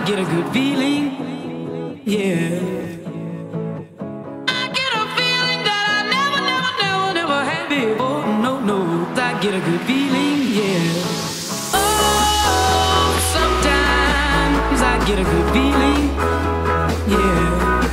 get a good feeling, yeah. I get a feeling that I never had before. No, I get a good feeling, yeah. Oh, sometimes I get a good feeling, yeah.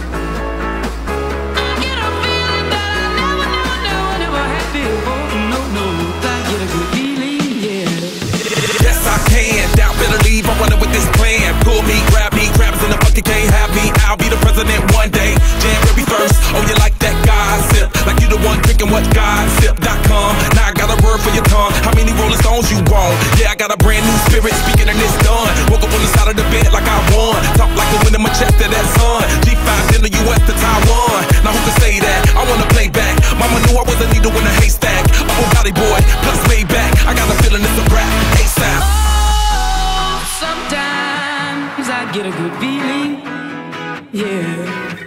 I get a feeling that I never had before. No, I get a good feeling, yeah. Yes, I can. Doubt better leave. I'm running with this plan. Pull me, grab me, crabs in the bucket can't have me. I'll be the president one day. January 1st. Oh, you like that gossip? Like you the one drinking what gossip.com. Now I got a word for your tongue. How many Rolling Stones you want? Yeah, I got a brand new spirit speaking and it's done. Woke up on the side of the bed like I won. Talk like the wind in my chest to that sun. G5 in the US to Taiwan. Now who can say that? I wanna play back. Mama knew I was a needle in a haystack. I'm a body boy, plus way back. I got a feeling it's a rap. ASAP. Oh, sometimes I get a good feeling, yeah.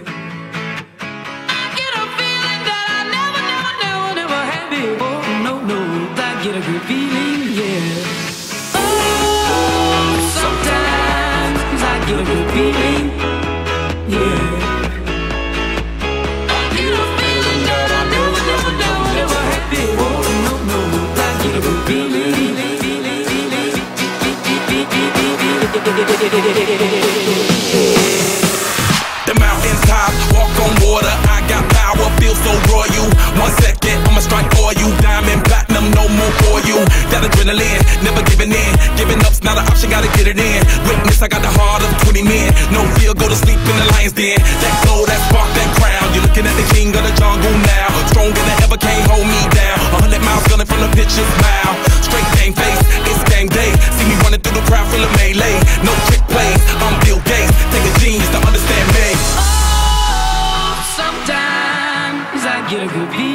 I get a feeling that I never had before. No, I get a good feeling, yeah. Oh, sometimes I get a good feeling, yeah. I get a feeling that I never had before. No, I get a good feeling. The mountains top, walk on water. I got power, feel so royal. 1 second, I'ma strike for you. Diamond, platinum, no more for you. That adrenaline, never giving in. Giving up's not an option, gotta get it in. Witness, I got the heart of 20 men. No fear, go to sleep in the lion's den. That glow, that spark, that crown. You're looking at the king of the jungle now. Stronger than ever, can't hold me down. 100 miles gunning from the pitcher's mouth. Straight game face, it's game day. See me running through the crowd full of melee. No trick plays, I'm Bill Gates. Take a genius to understand me. Oh, sometimes I get a good feeling.